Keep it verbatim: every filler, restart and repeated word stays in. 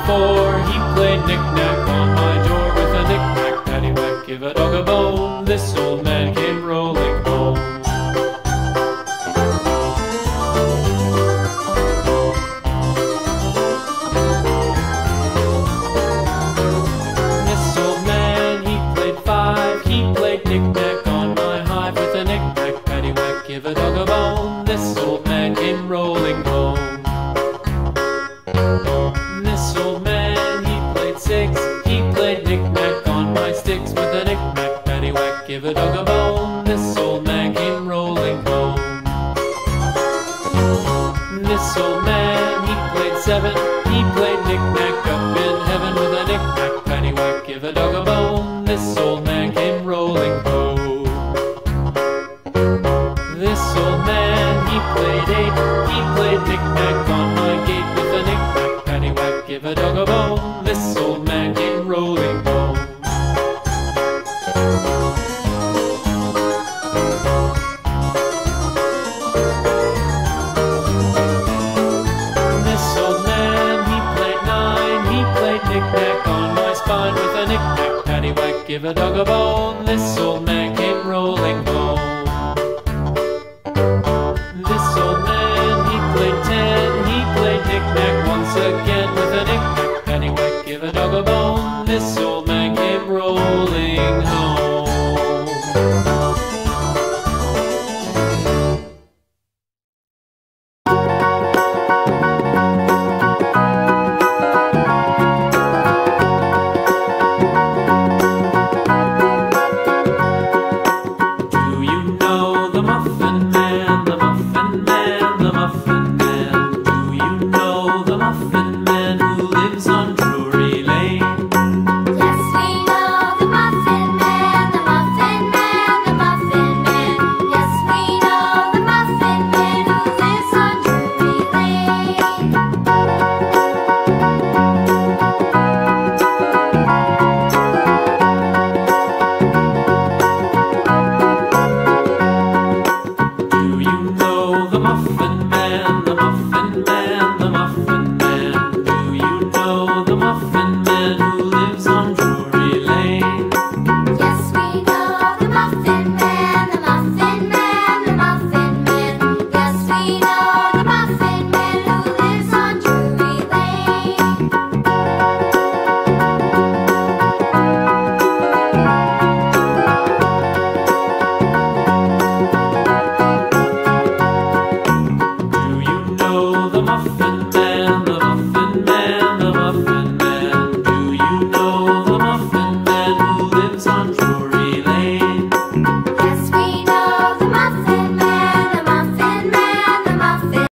four, he played knick-knack on my door with a knick-knack, paddywhack, give a dog a bone. This old man came rolling home. This old man, he played five, he played knick-knack on my hive with a knick-knack, paddywhack, give a dog a bone. This old man came rolling home. This old man, he played six, he played knick-knack on my sticks with a knick-knack, paddywhack, give a dog a bone. This old man came rolling home. This old man, he played seven, he played knick-knack up in heaven with a knick-knack, paddywhack, give a dog a bone. This old man came rolling home. This old man, he played eight, he played knick-knack on my gate with a knick-knack, paddywhack, give a dog a bone. This old man came rolling home. This old man, he played nine, he played knick-knack on my spine with a knick-knack, paddywhack, give a dog a bone. This old man